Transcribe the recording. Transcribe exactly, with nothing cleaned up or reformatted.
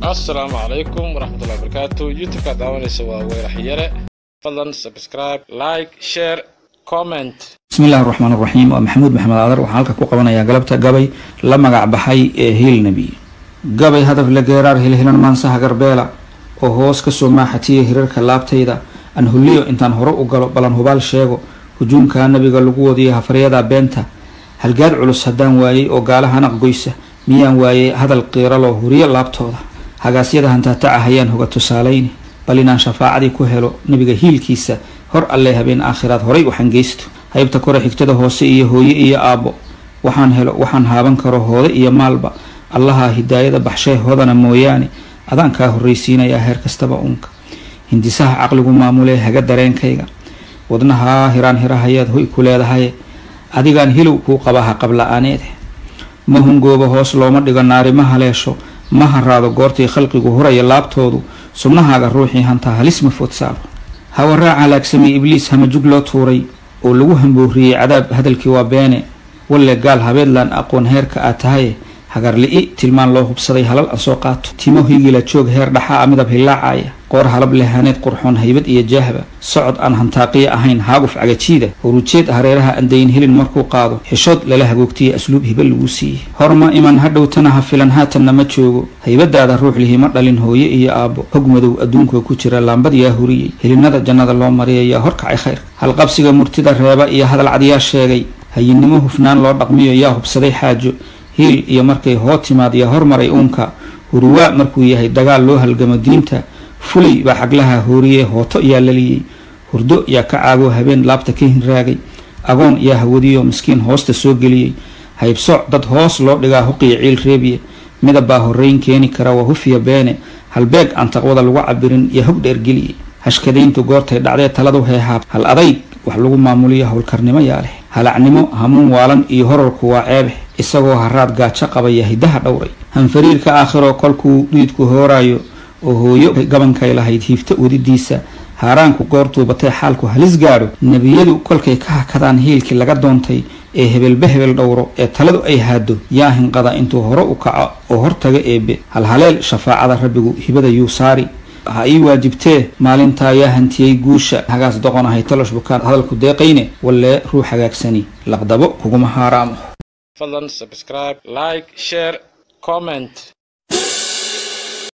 السلام عليكم ورحمة الله وبركاته. يوتيوب كدعواني سوا ويرح يره. فضلا سبسكرايب لايك شير كومنت. بسم الله الرحمن الرحيم. ومحمود محمد عذر وحالك كوقبنا يا قلبتا قبي لما قع بحي هيل نبي قبي هدف لقيرار هيل هيلان مانساها قربيلا وهوس كسو ما حتيه هيرارك اللابتيدا أن هليو انتان هرؤ قلو بلان هبال شيغو هجوم كان نبي قلقو ديها فريدا بنتا هل قاد علوس هدان وايي وقالها نقويسة ميان وايي هذا القيرالو هوريا اللابتودا hagaasyada hantaataca hayaan hoga tusaalayni bal inaan shafaacadii ku helo nabiga hiilkiisa hor alle habeen aakhiraad horay waxaan geysto haybta kore xigtada hoose iyo hooye iyo aabo waxaan helo waxaan haaban karo hooda iyo maalba allaha hidaayada baxshay hoodana mooyaane adaan ka horreysiinaya heer kastaba unka hindisaha aqligu maamulay haga dareenkayga wadnaha hiraan hirahayaad hoy ku leedahay adigaan hilow ku qabaha qabla aaneed ma hungooba hoos looma dhigo naarimaha leesho ما هرادو غورتي خلقيغو هوريا لابتودو سمنهاغا روحي هانتا هلس مفوت ساب هاورا على كسمي ابليس هما جوجلو توري او لغو همبوري عذاب هدلكي وا بينه ولا قال هبيدلان اقون هيركا اتاهي هاغار لئي تلمان لو حبسداي هلال ان سو قاتو تيمو هيغيلا جوج هير دخا مدب هيلاعايا قور هلب لهانيد قرحون هيبد iyo jahba socod aan hantaaqiya ahayn haaguf agajiida urujeed hareeraha andayn helin markuu qaado xishood lala hagoogtiye asluub hibal lagu siiyay horma iman hadhowtana ha filan haatan ma joogo haybadaada ruux lihi ma dhalin hooye iyo aabo hogmadow adduunka ku jira laambad yaa huriyay helinada jannada loo mariyay horkacay khayr hal qabsiga murtida reeba iyo hadal cadiya sheegay hayinimo hufnaan loo dhaqmiyo yaa hubsaday xaajo hiil iyo markay hoo timaad iyo hormaray uunka huruwa markuu yahay dagaal loo halgamo diinta fulay baa xaglaha hooriye hooto yaa laliyay hurdo yaa ka caago habeen laabta ka hinraagay agoon yaa hawadiyo miskiin hoosta soo geliyay haybsoc dad hoos loo dhigaa huqiya ciil reebiye midab baa horreyn keeni kara waa hufiya beene halbeeg aan taqwada lagu cabirin iyo hog dheergeliyay hashkadayntu goortay dhacdee taladu heehaab hal adayg wax lagu maamuliyo howlkarnimo yaa leh halacnimo hamuun waalan iyo horarku waa ceebe isagoo haraad gaajo qabaya hidaha dhowray hanfariirka aakhiro kolkuu dhiidku hooraayo oo hooyo gabankay lahayd hiifta udidiisa haaraanku goortuu batay xaalku halis gaadho nabiyadu kolkay ka hakadaan hiilkii laga doontay ee hebelba hebel dhowro ee taladu ay haado yaa hinqada intuu hore u kaco oo hortaga eebe halhaleel shafaacada rabbigu hibada yuu saari ha ii waajibtee maalintaa yaa hantiyey guusha hagaas doqon ahay talosh bukaan hadalku deeqayne walee ruux hagaagsani laqdabo kuguma haaraamo fadlan subscribe like share comment